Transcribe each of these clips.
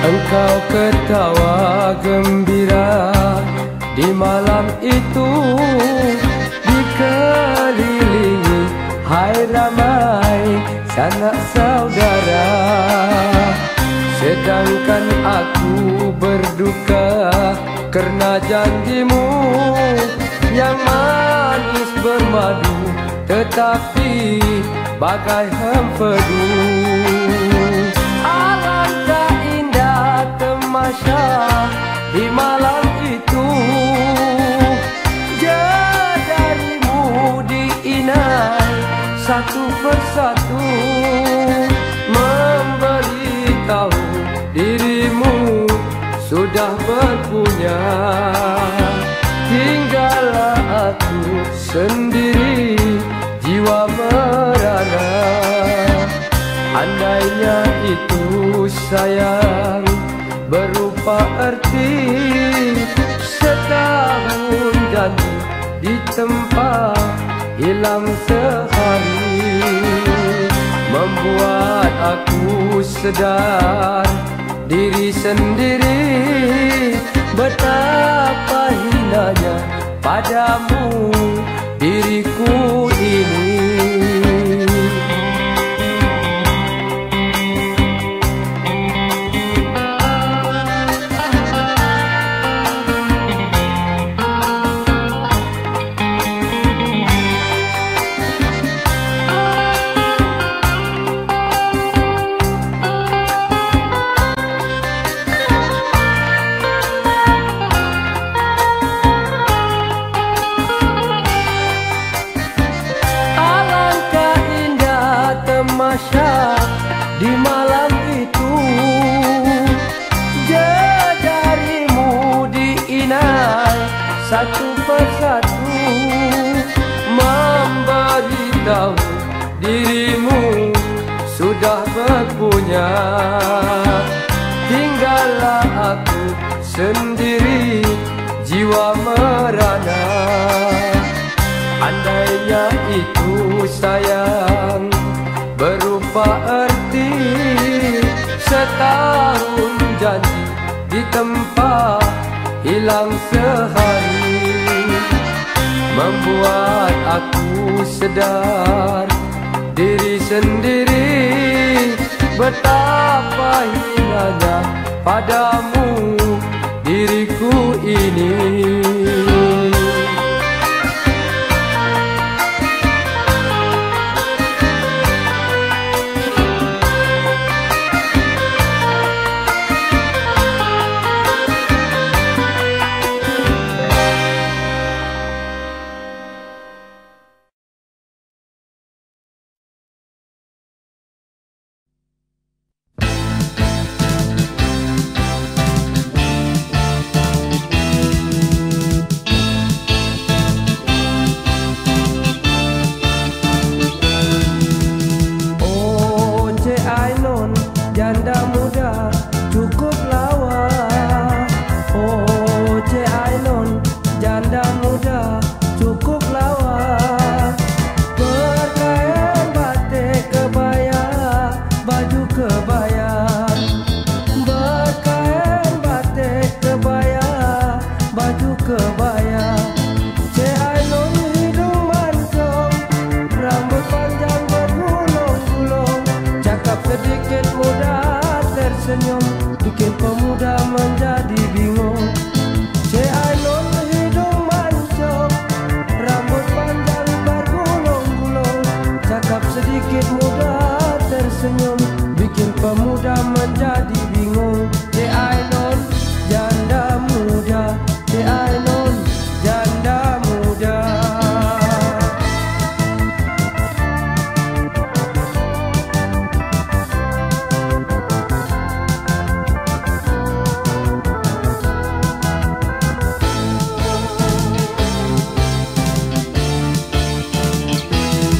Engkau ketawa gembira di malam itu, dikelilingi hai ramai sanak saudara. Sedangkan aku berduka karena janjimu yang manis bermadu, tetapi bagai hempedu. Alangkah indah tamasya di malam itu, jarimu diinai satu persatu, memberitahu dirimu sudah berpunya. Tinggallah aku sendiri, jiwa merana. Andainya itu sayang berupa erti setahun janji di tempat hilang sehari, membuat aku sedar diri sendiri betapa hinanya padamu diriku ini. Di malam itu, jarimu diinai satu persatu, memberitahu dirimu sudah berpunya. Tinggallah aku sendiri, jiwa merana. Andainya itu sayang berupa erti setahun janji di tempat hilang sehari, membuat aku sedar diri sendiri betapa hinanya padamu diriku ini.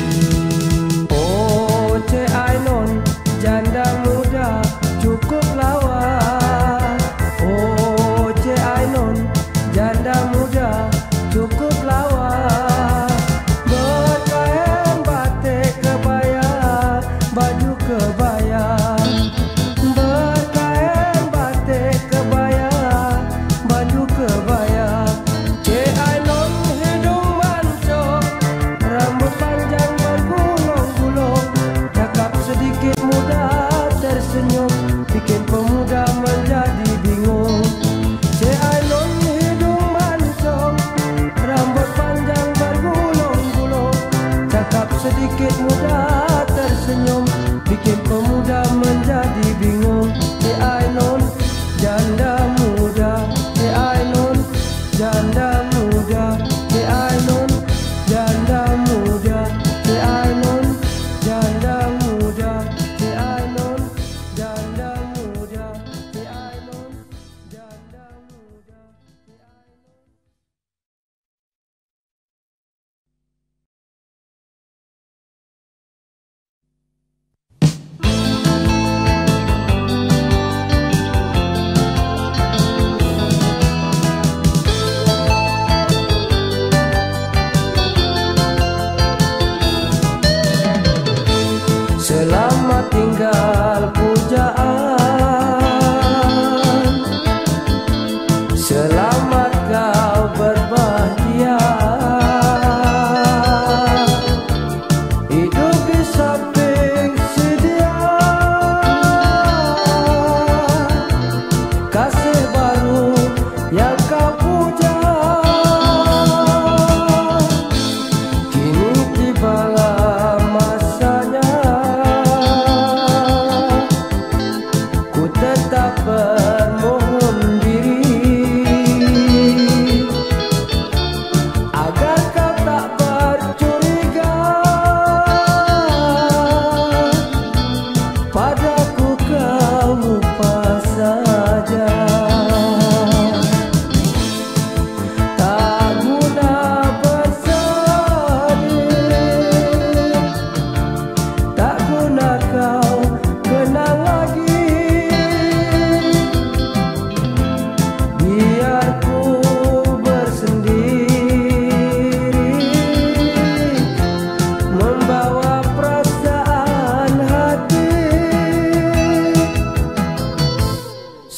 Janda muda cukup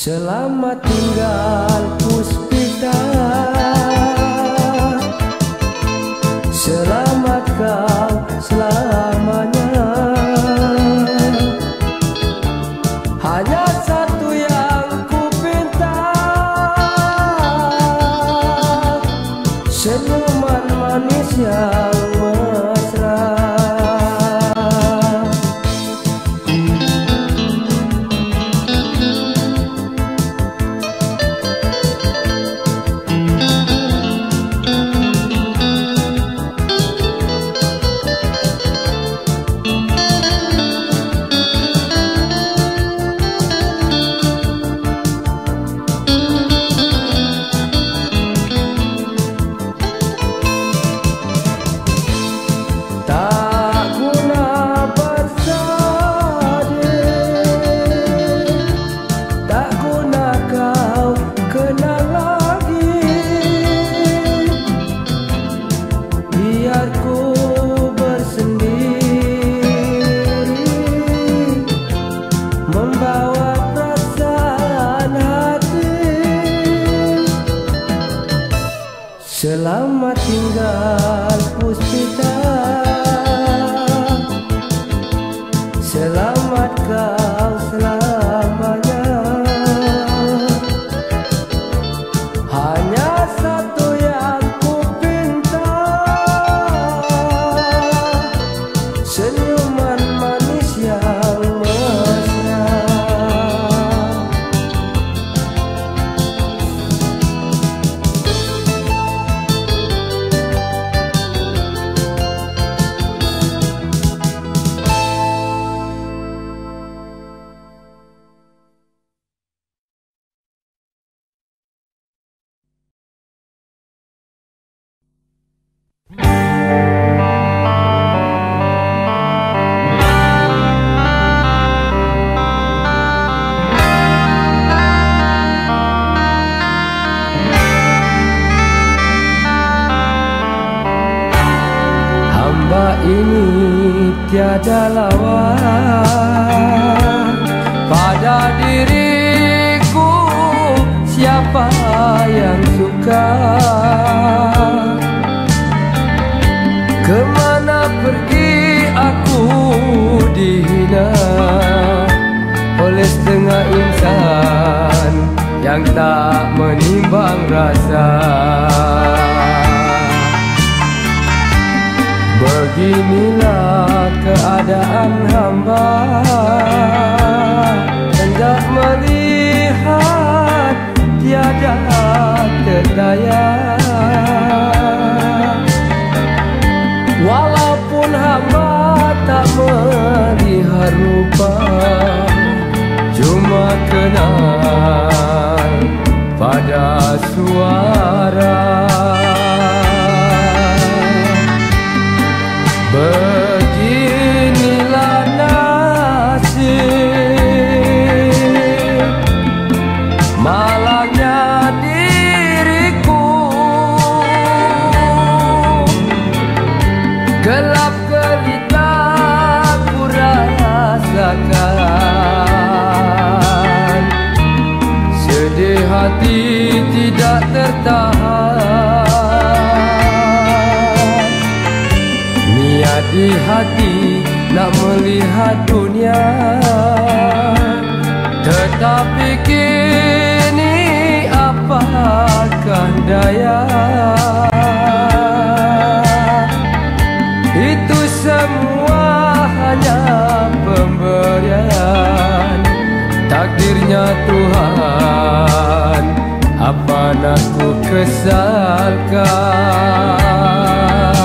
Selamat tinggal Puspita, selamat kau selamanya. Hanya satu yang ku pinta, senyuman manis yang mesra. Selamat tinggal Puspita, selamat kau selamanya. Hanya satu yang ku pinta, senyuman manis yang mesra. Hamba ini tiada lawan pada diriku, siapa yang suka? Kemana pergi aku dihina oleh setengah insan yang tak menimbang rasa. Beginilah keadaan hamba, hendak melihat tiada terdaya. Walaupun hamba tak melihat rupa, cuma kenal pada suara. Beginilah nasib, malangnya diriku, gelap gelita ku rasakan, sedih hati tidak tertahan. Niat di hati nak melihat dunia, tetapi kini apakah daya? Itu semua hanya pemberian takdirnya Tuhan, apa nak ku kesalkan?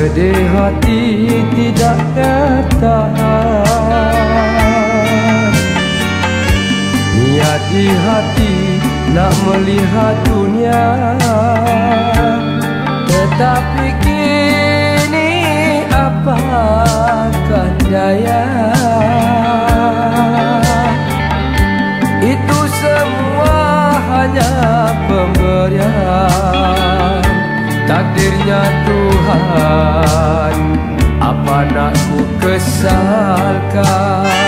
Sedih hati tidak tertahan, niat di hati nak melihat dunia, tetapi kini apakah daya. Itu semua hanya pemberian takdirnya Tuhan, apa nak ku kesalkan.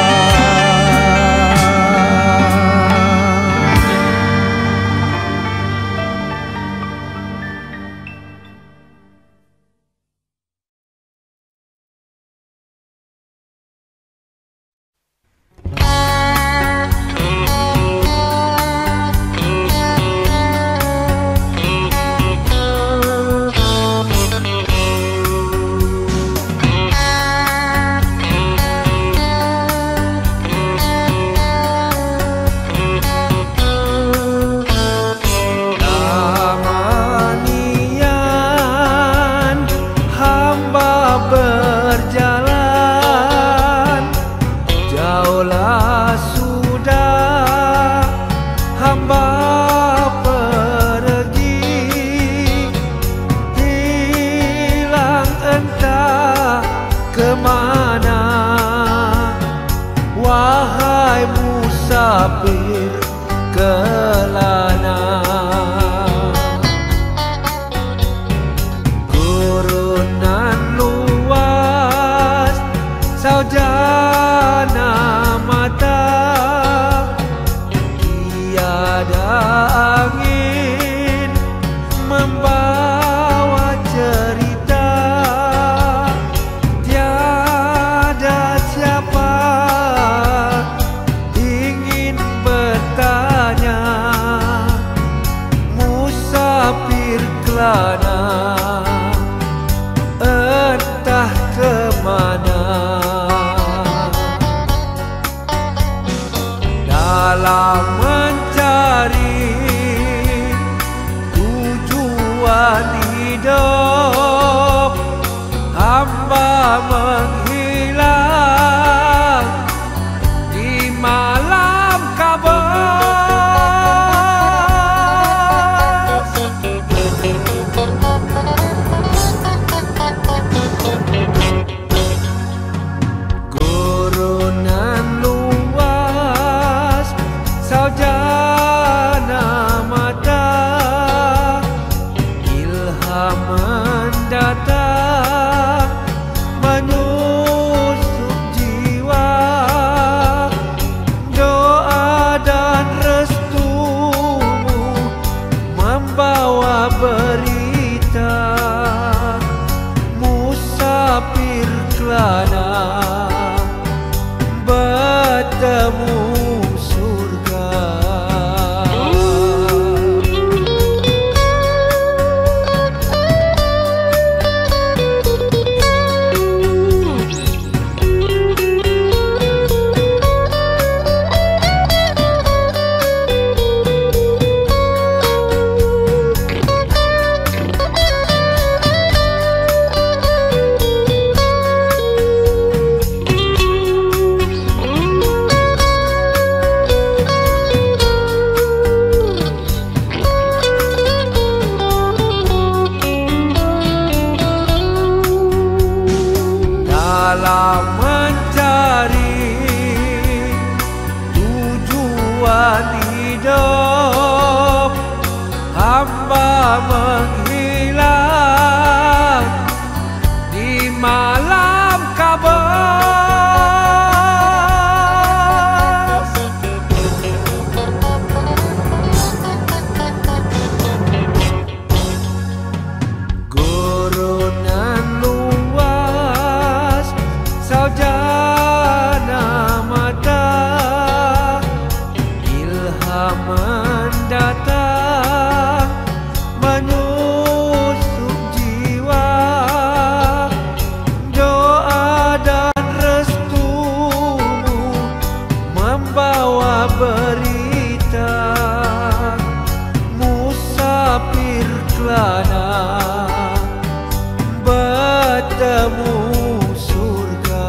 temu surga.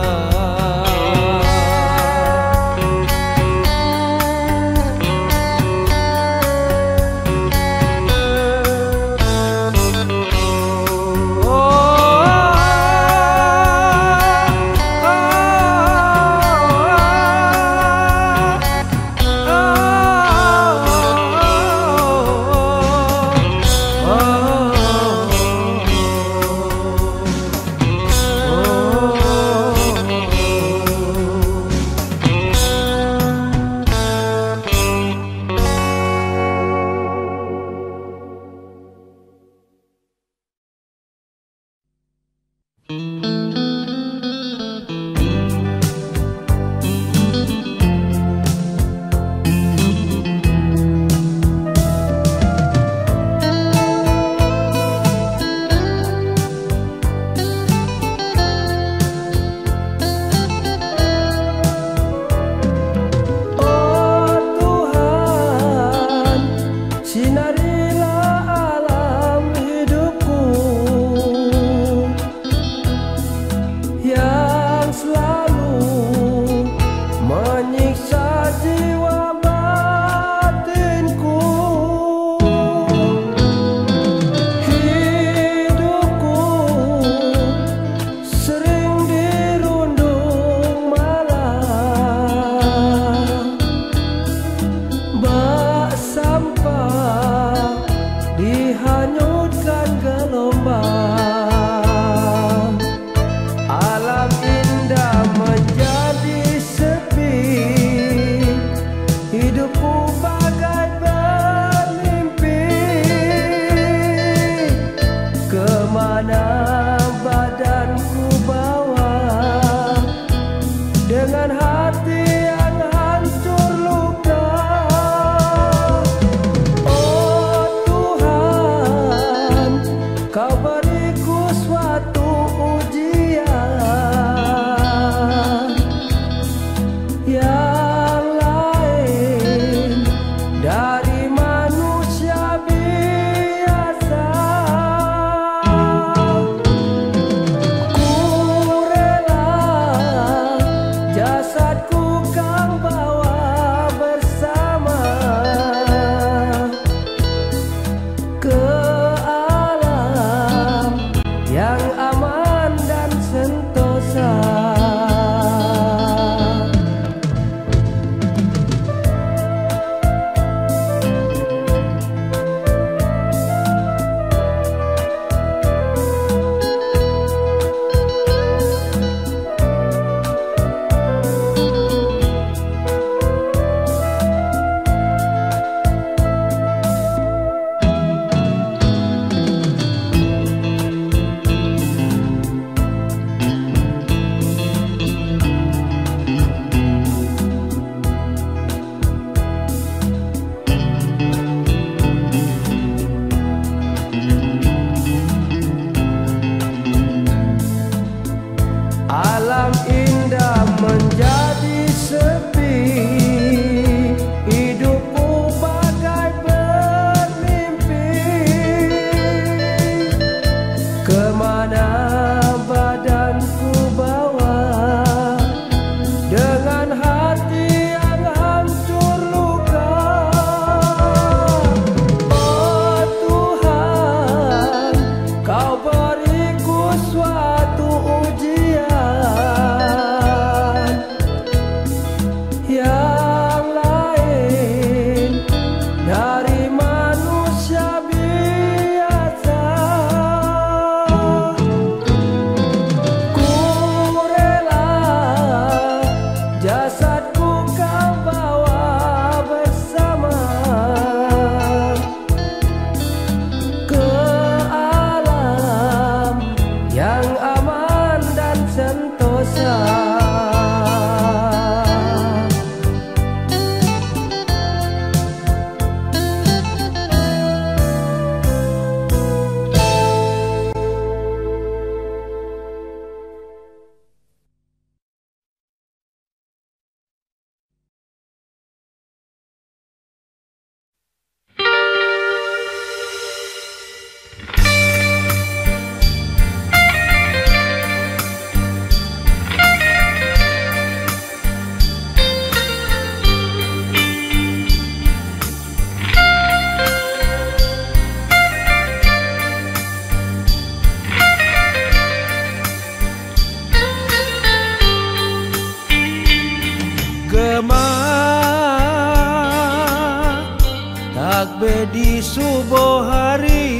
subuh hari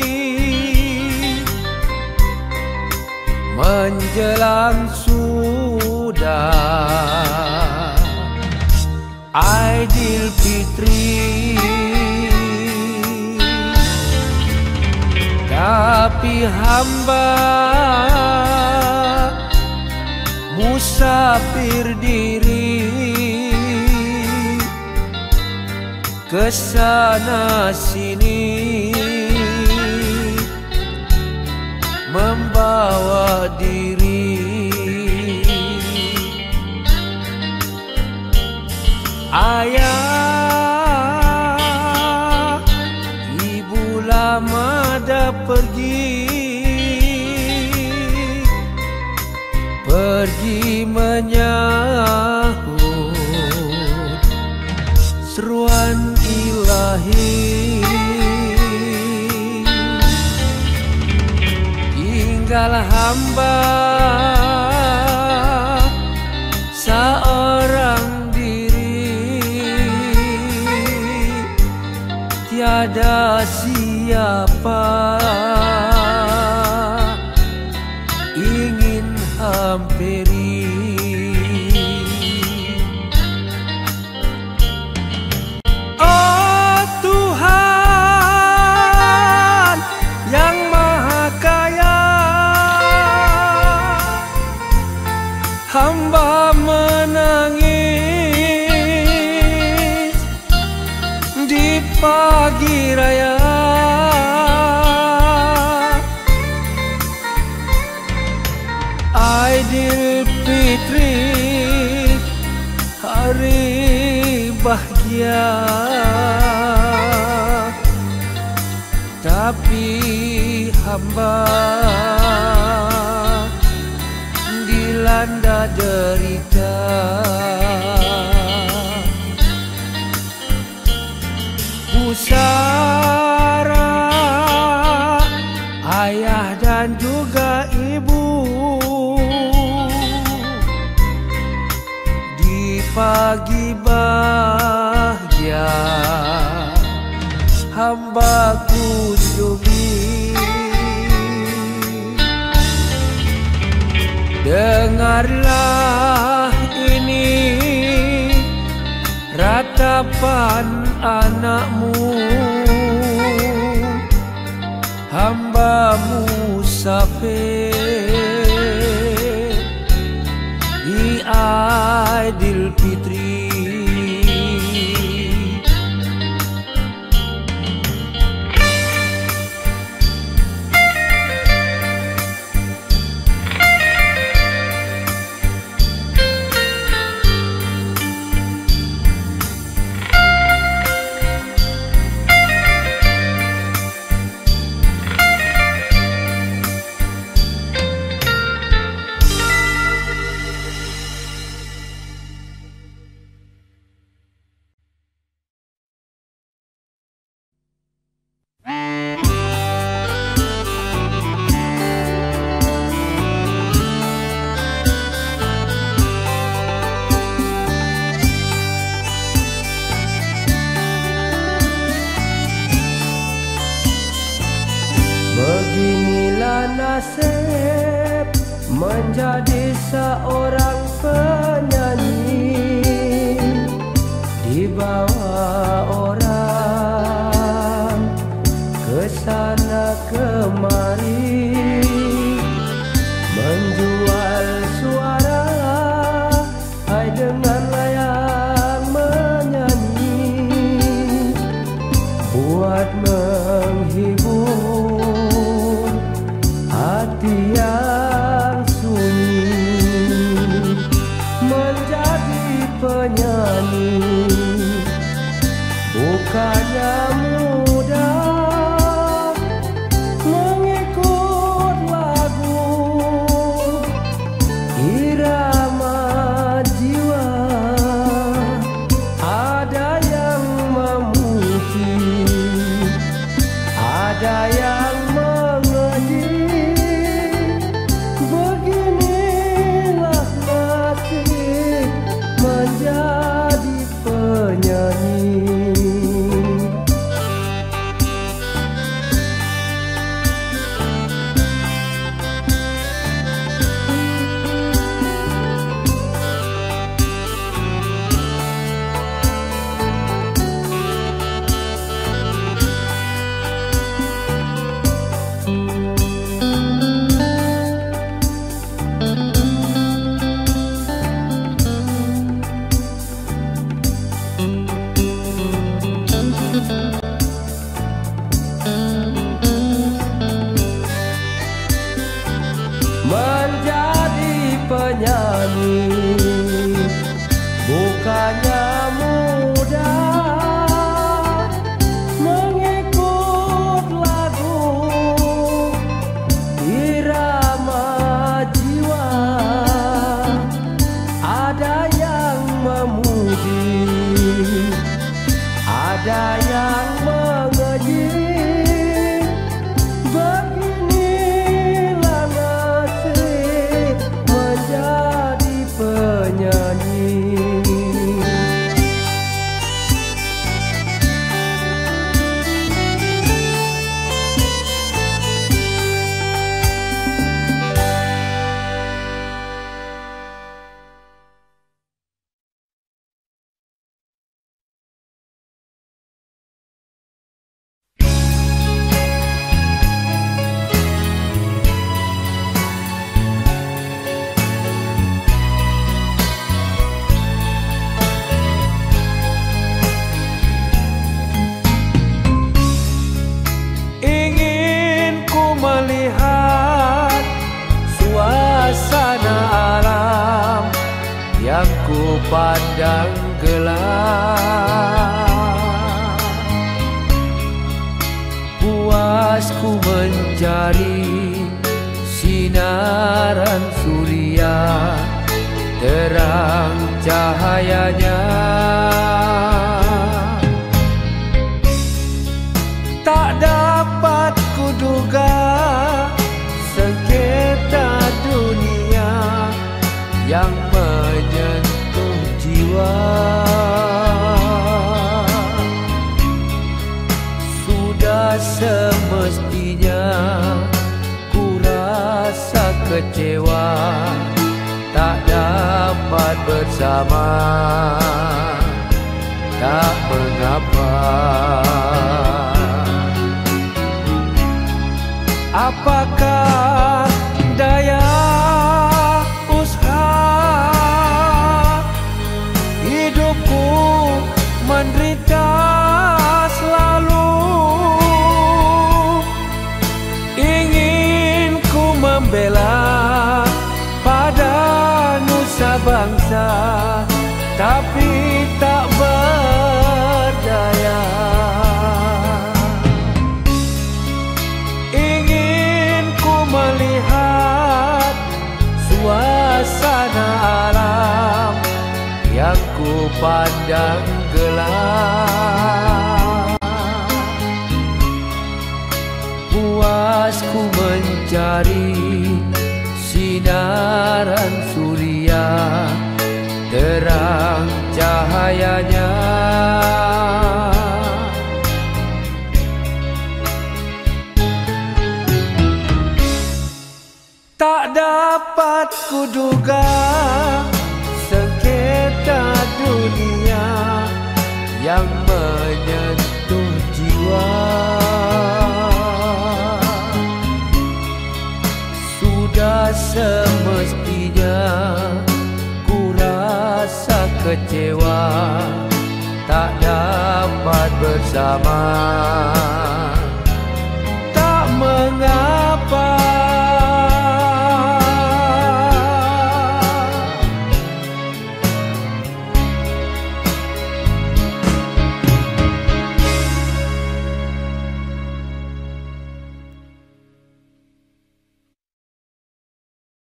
menjelang sudah Aidilfitri, tapi hamba musafir diri kesana sini membawa diri. Ayah, ibu lama dah pergi menyahut seruan ilahi. Tinggal hamba seorang diri, tiada siapa ingin hampiri. Oh Tuhan yang Maha Kaya, hamba menangis di pagi raya. Aidilfitri, hari bahagia, tapi hamba dilanda derita. Pusara ayah dan juga ibu di pagi bahagia hamba kunjungi. Dengarlah ini ratapan anakmu, hamba musafir di Aidilfitri. Beginilah nasib menjadi seorang penyanyi, dibawa orang kesana kemari, menjual suara hai dengan layang menyanyi, buat menghibur hati yang sunyi. penyanyi. Bukannya mudah mengikut lagu irama jiwa. Ada yang memuji, ada yang mengejek. Beginilah nasib menjadi penyanyi. Melihat suasana alam yang ku pandang gelap, puas ku mencari sinaran surya, terang cahayanya. Tak dapat kuduga sengketa dunia yang menyentuh jiwa. Sudah semestinya ku rasa kecewa, tak dapat bersama. Tak mengapa, apakah daya usaha hidupku menderita selalu. Ingin ku membela pada nusa bangsa, tapi tak berdaya. Melihat suasana alam yang ku pandang gelap, puas ku mencari sinaran surya, terang cahayanya. Tak dapat kuduga sengketa dunia yang menyentuh jiwa. Sudah semestinya ku rasa kecewa, tak dapat bersama.